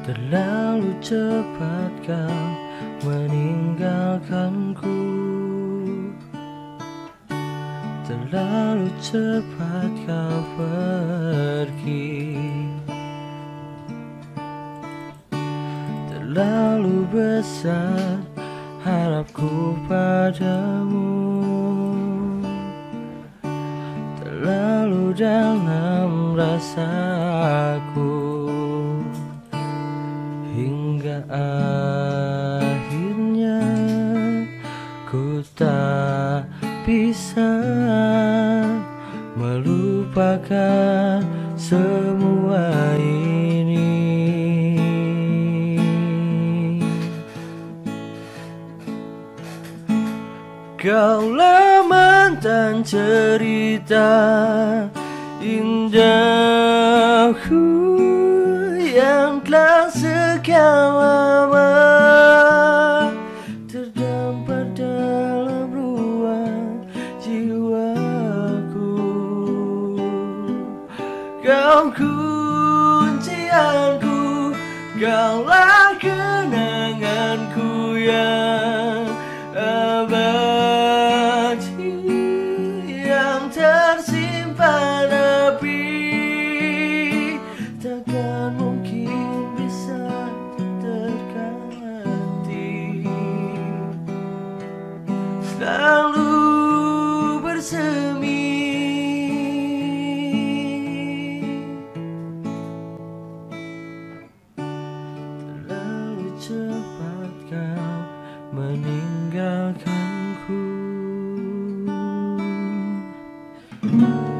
Terlalu cepat kau meninggalkanku, terlalu cepat kau pergi. Terlalu besar harapku padamu, terlalu dalam rasaku, hingga akhirnya ku tak bisa melupakan semua ini. Kaulah mantan cerita indahku yang telah sekian lama terdampar dalam ruang jiwaku. Kau kuncianku, kaulah kenanganku yang abadi, yang tersimpan api, takkan mungkin bisa terganti. Selalu bersemi, terlalu cepat kau meninggalkanku.